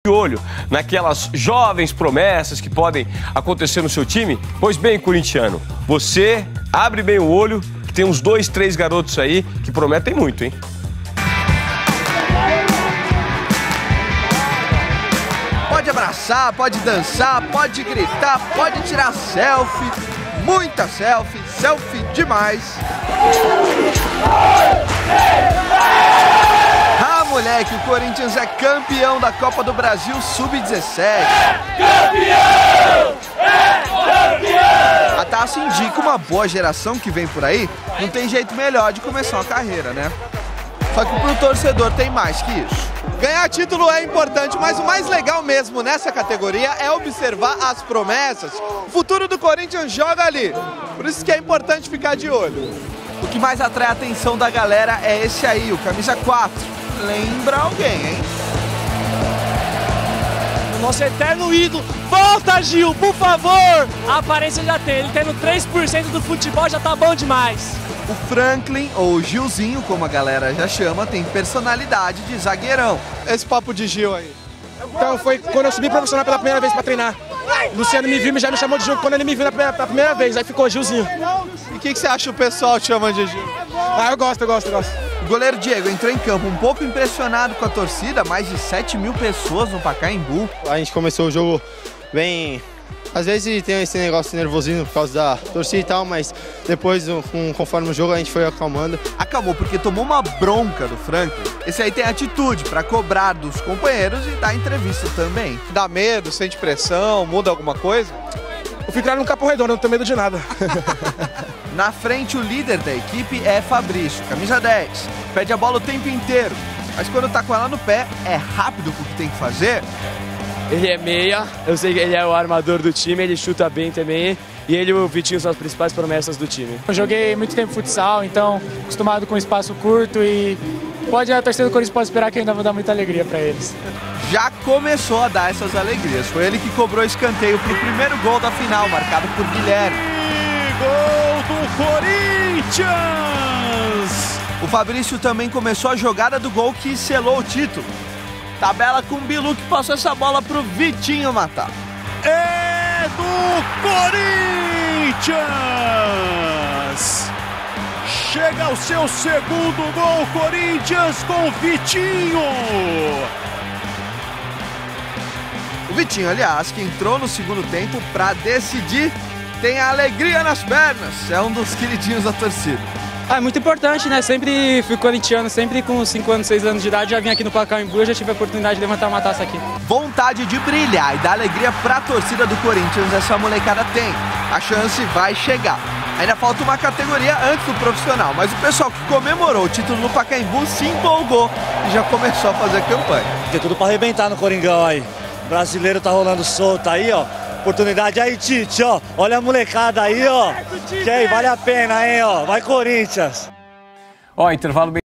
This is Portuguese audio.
de olho naquelas jovens promessas que podem acontecer no seu time? Pois bem, corintiano, você abre bem o olho, que tem uns 2, 3 garotos aí que prometem muito, hein? Pode abraçar, pode dançar, pode gritar, pode tirar selfie, muita selfie, selfie demais. Ah, moleque, o Corinthians é campeão da Copa do Brasil Sub-17. Campeão! É campeão! A taça indica uma boa geração que vem por aí, não tem jeito melhor de começar uma carreira, né? Só que pro torcedor tem mais que isso. Ganhar título é importante, mas o mais legal mesmo nessa categoria é observar as promessas. O futuro do Corinthians joga ali, por isso que é importante ficar de olho. O que mais atrai a atenção da galera é esse aí, o camisa 4. Lembra alguém, hein? Nosso eterno ídolo. Volta, Gil, por favor! A aparência já tem, ele tendo 3% do futebol já tá bom demais. O Franklin, ou Gilzinho, como a galera já chama, tem personalidade de zagueirão. Esse papo de Gil aí. Então foi quando eu subi profissional pela primeira vez pra treinar. Luciano me viu e já me chamou de Gil quando ele me viu pela primeira vez, aí ficou Gilzinho. E o que você acha que o pessoal chama de Gil? Ah, eu gosto. O goleiro Diego entrou em campo um pouco impressionado com a torcida, mais de 7 mil pessoas no Pacaembu. A gente começou o jogo bem... Às vezes tem esse negócio de nervosismo por causa da torcida e tal, mas depois, conforme o jogo, a gente foi acalmando. Acalmou porque tomou uma bronca do Franklin. Esse aí tem atitude pra cobrar dos companheiros e dar entrevista também. Dá medo, sente pressão, muda alguma coisa? Eu fui criado num Capão Redondo, não tenho medo de nada. Na frente, o líder da equipe é Fabrício, camisa 10. Pede a bola o tempo inteiro, mas quando tá com ela no pé, é rápido com o que tem que fazer. Ele é meia, eu sei que ele é o armador do time, ele chuta bem também. E ele e o Vitinho são as principais promessas do time. Eu joguei muito tempo futsal, então acostumado com espaço curto e a torcida do Corinthians pode esperar que ainda vou dar muita alegria para eles. Já começou a dar essas alegrias. Foi ele que cobrou escanteio pro primeiro gol da final, marcado por Guilherme. Gol do Corinthians! O Fabrício também começou a jogada do gol que selou o título. Tabela com o Bilu que passou essa bola pro Vitinho matar. É do Corinthians! Chega ao seu segundo gol, Corinthians com Vitinho! O Vitinho, aliás, que entrou no segundo tempo pra decidir, tem a alegria nas pernas. É um dos queridinhos da torcida. É muito importante, né? Sempre fui corintiano, sempre com 5 anos, 6 anos de idade, já vim aqui no Pacaembu e já tive a oportunidade de levantar uma taça aqui. Vontade de brilhar e dar alegria pra torcida do Corinthians, essa molecada tem. A chance vai chegar. Ainda falta uma categoria antes do profissional, mas o pessoal que comemorou o título no Pacaembu se empolgou e já começou a fazer campanha. Tem tudo pra arrebentar no Coringão aí. O brasileiro tá rolando solto aí, ó. Oportunidade aí, Tite, ó. Olha a molecada aí, ó. Que aí, vale a pena, hein, ó. Vai, Corinthians. Ó, intervalo bem